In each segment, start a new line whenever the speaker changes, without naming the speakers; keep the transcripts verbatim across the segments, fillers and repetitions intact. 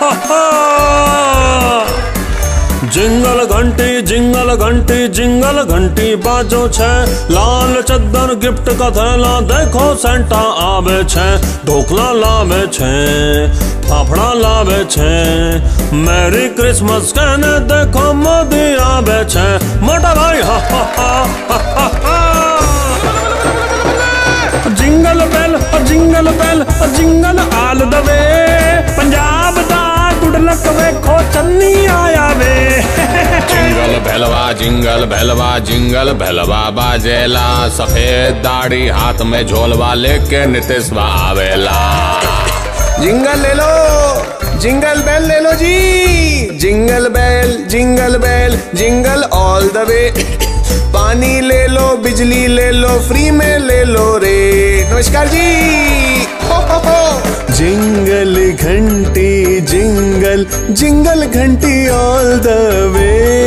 Jingle घंटी jingle घंटी jingle घंटी बाजो छे, लाल चद्दर गिफ्ट का थैला देखो सेंटा आवे छे, ढोकला लावे छे, फाफड़ा लावे छे, मैरी क्रिसमस कहने देखो मोदी आवे छे, मोटा भाई हा हा हा हा हा। Jingle bell jingle bell jingle all the way, Punjab दा गुडलक वेखो चन्नी आया वे।
जिंगल बेलवा जिंगल बेलवा जिंगल बेलवा बाजेला, सफेद दाढ़ी हाथ में झोलवा लेके नीतीशवा आवेला।
जिंगल ले लो जिंगल बेल ले लो जी, jingle bell jingle bell jingle all the way, पानी ले लो बिजली ले लो फ्री में ले लो रे। नमस्कार जी। हो हो हो।
जिंगल घंटी जिंगल जिंगल घंटी ऑल द वे,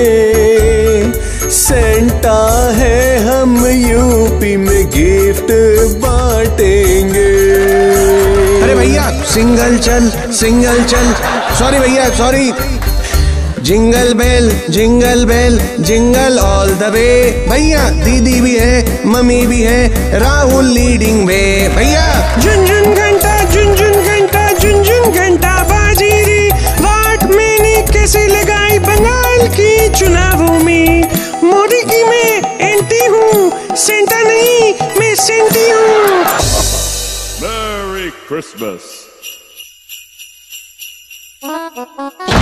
सेंटा है हम यूपी में गिफ्ट बांटेंगे।
अरे भैया सिंगल चल सिंगल चल, सॉरी भैया sorry. Jingle bell jingle bell jingle all the way, भैया दीदी भी है मम्मी भी है, राहुल लीडिंग में भैया।
झुनझुन घंटा झुनझुन घंटा झुनझुन घंटा बाजी रे, वाट मैंने कैसे लगाई बंगाल की चुनावों में, मोदी की मैं एंटी हूँ, सेंटा नहीं मैं सेंटी हूँ।
Merry Christmas.